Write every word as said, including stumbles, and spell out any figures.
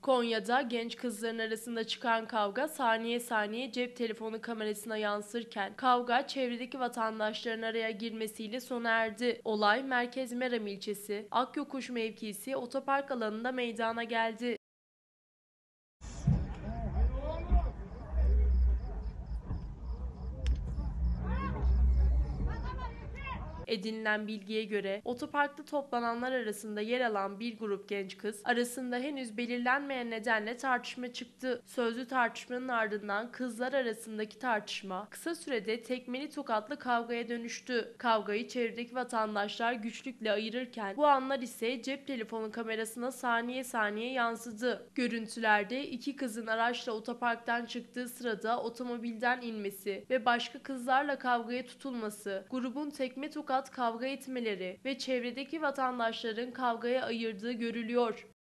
Konya'da genç kızların arasında çıkan kavga saniye saniye cep telefonu kamerasına yansırken kavga çevredeki vatandaşların araya girmesiyle sona erdi. Olay Merkez Meram ilçesi Akyokuş mevkisi otopark alanında meydana geldi. Edinilen bilgiye göre otoparkta toplananlar arasında yer alan bir grup genç kız arasında henüz belirlenmeyen nedenle tartışma çıktı. Sözlü tartışmanın ardından kızlar arasındaki tartışma kısa sürede tekmeli tokatlı kavgaya dönüştü. Kavgayı çevredeki vatandaşlar güçlükle ayırırken bu anlar ise cep telefonu kamerasına saniye saniye yansıdı. Görüntülerde iki kızın araçla otoparktan çıktığı sırada otomobilden inmesi ve başka kızlarla kavgaya tutulması, grubun tekme tokat kavga etmeleri ve çevredeki vatandaşların kavgaya ayırdığı görülüyor.